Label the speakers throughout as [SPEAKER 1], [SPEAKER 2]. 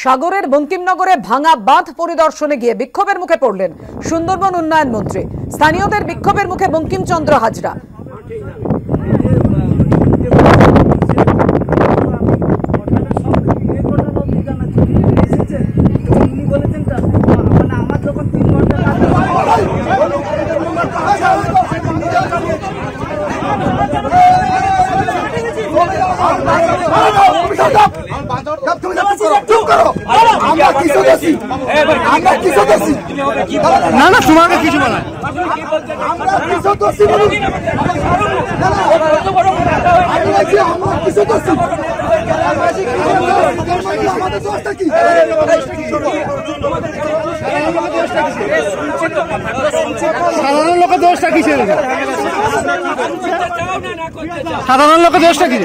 [SPEAKER 1] সাগরের বঙ্কিমনগরে ভাঙা বাঁধ পরিদর্শনে গিয়ে বিক্ষোভের মুখে পড়লেন সুন্দরবন উন্নয়ন মন্ত্রী। স্থানীয়দের বিক্ষোভের মুখে বঙ্কিমচন্দ্র হাজরা।
[SPEAKER 2] না না তোমাকে কিছু বলা সাধারণ লোকের দোষটা কিসের? সাধারণ লোকের দোষটা কিসের?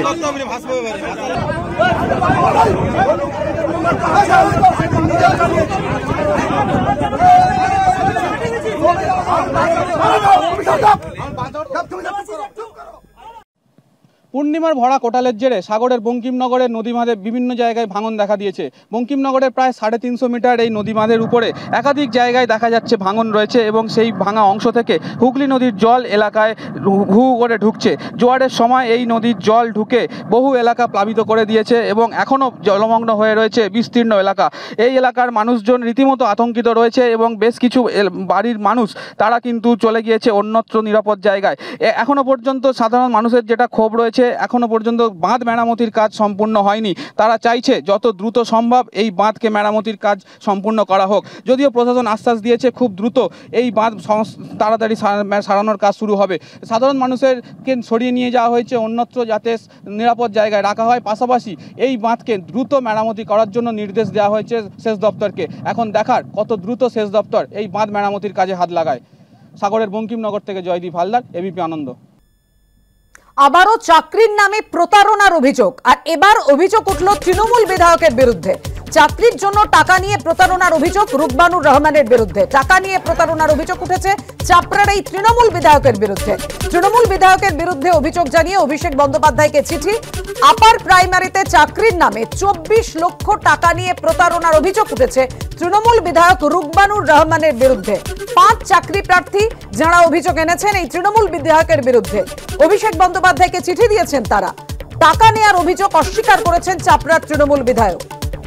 [SPEAKER 3] পূর্ণিমার ভরা কোটালের জেরে সাগরের বঙ্কিমনগরের নদীবাঁধে বিভিন্ন জায়গায় ভাঙন দেখা দিয়েছে। বঙ্কিমনগরের প্রায় 350 মিটার এই নদীবাঁধের উপরে একাধিক জায়গায় দেখা যাচ্ছে ভাঙন রয়েছে এবং সেই ভাঙা অংশ থেকে হুগলি নদীর জল এলাকায় হু করে ঢুকছে। জোয়ারের সময় এই নদীর জল ঢুকে বহু এলাকা প্লাবিত করে দিয়েছে এবং এখনও জলমগ্ন হয়ে রয়েছে বিস্তীর্ণ এলাকা। এই এলাকার মানুষজন রীতিমতো আতঙ্কিত রয়েছে এবং বেশ কিছু বাড়ির মানুষ তারা কিন্তু চলে গিয়েছে অন্যত্র নিরাপদ জায়গায়। এখনও পর্যন্ত সাধারণ মানুষের যেটা ক্ষোভ রয়েছে, এখনো পর্যন্ত বাঁধ মেরামতির কাজ সম্পূর্ণ হয়নি। তারা চাইছে যত দ্রুত সম্ভব এই বাঁধকে মেরামতির কাজ সম্পূর্ণ করা হোক। যদিও প্রশাসন আশ্বাস দিয়েছে খুব দ্রুত এই বাঁধ তাড়াতাড়ি সারানোর কাজ শুরু হবে। সাধারণ মানুষেরকে সরিয়ে নিয়ে যাওয়া হয়েছে অন্যত্র যাতে নিরাপদ জায়গায় রাখা হয়। পাশাপাশি এই বাঁধকে দ্রুত মেরামতি করার জন্য নির্দেশ দেওয়া হয়েছে সেচ দপ্তরকে। এখন দেখার কত দ্রুত সেচ দপ্তর এই বাঁধ মেরামতির কাজে হাত লাগায়। সাগরের বঙ্কিমনগর থেকে জয়দীপ হালদার, এবিপি আনন্দ।
[SPEAKER 1] আবারও চাকরির নামে প্রতারণার অভিযোগ, আর এবার অভিযোগ উঠল তৃণমূল বিধায়কের বিরুদ্ধে। চাকরির জন্য টাকা নিয়ে প্রতারণার অভিযোগ রুকবানুর রহমানের বিরুদ্ধে। টাকা নিয়ে প্রতারণার অভিযোগ উঠেছে চাপড়ার এই তৃণমূল বিধায়কের বিরুদ্ধে। তৃণমূল বিধায়কের বিরুদ্ধে অভিযোগ জানিয়ে অভিষেক বন্দ্যোপাধ্যায়কে চিঠি। আপার প্রাইমারিতে চাকরির নামে 24 লক্ষ টাকা নিয়ে প্রতারণার অভিযোগ উঠেছে তৃণমূল বিধায়ক রুকবানুর রহমানের বিরুদ্ধে। 5 চাকরি প্রার্থী যারা অভিযোগ এনেছেন এই তৃণমূল বিধায়কের বিরুদ্ধে, অভিষেক বন্দ্যোপাধ্যায়কে চিঠি দিয়েছেন তারা। টাকা নেওয়ার অভিযোগ অস্বীকার করেছেন চাপড়ার তৃণমূল বিধায়ক।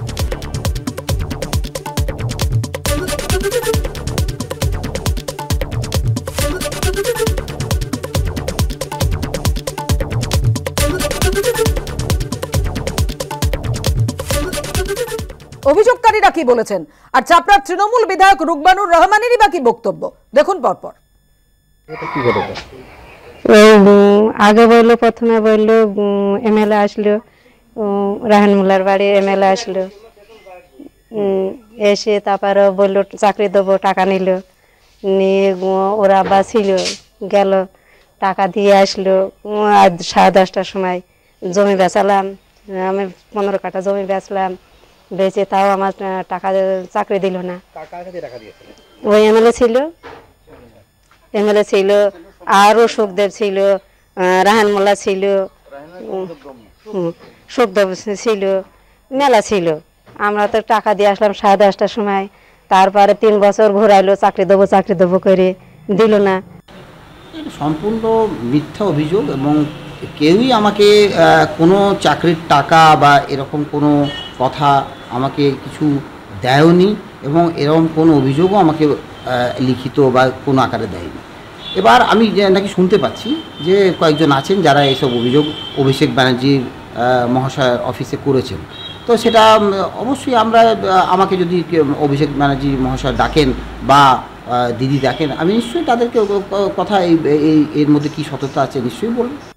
[SPEAKER 1] অভিযোগকারীরা কি বলেছেন আর চাপড়ার তৃণমূল বিধায়ক রুকবানুর রহমানেরই বা কি বক্তব্য, দেখুন পরপর।
[SPEAKER 4] আগে বললো, প্রথমে বললো এমএলএ আসলো, রাহান মোল্লার বাড়ি এমএলএ আসলো, এসে তারপরে বললো চাকরি দেবো, টাকা নিল, নিয়ে ওরা আব্বা ছিল গেল, টাকা দিয়ে আসলো। আজ 10:30টার সময় জমি বেচালাম, আমি 15 কাঠা জমি বেচলাম, বেচে তাও আমার টাকা চাকরি দিল না। ওই এমএলএ ছিল, আরও সুখদেব ছিল, রাহান মোল্লা ছিল, সুখদেব ছিল, মেলা ছিল। আমরা তো টাকা দিয়ে আসলাম 10:30টার সময়। তারপরে 3 বছর ঘোরাইলো, চাকরি দেবো করে দিল না।
[SPEAKER 5] সম্পূর্ণ মিথ্যা অভিযোগ এবং কেউই আমাকে কোনো চাকরির টাকা বা এরকম কোনো কথা আমাকে কিছু দেয়নি এবং এরকম কোনো অভিযোগও আমাকে লিখিত বা কোনো আকারে দেয়নি। এবার আমি নাকি শুনতে পাচ্ছি যে কয়েকজন আছেন যারা এইসব অভিযোগ অভিষেক ব্যানার্জির মহাশয়ের অফিসে করেছেন। তো সেটা অবশ্যই আমাকে যদি অভিষেক ব্যানার্জি মহাশয় ডাকেন বা দিদি ডাকেন, আমি নিশ্চয়ই তাদেরকে কথা এর মধ্যে কী সততা আছে নিশ্চয়ই বলব।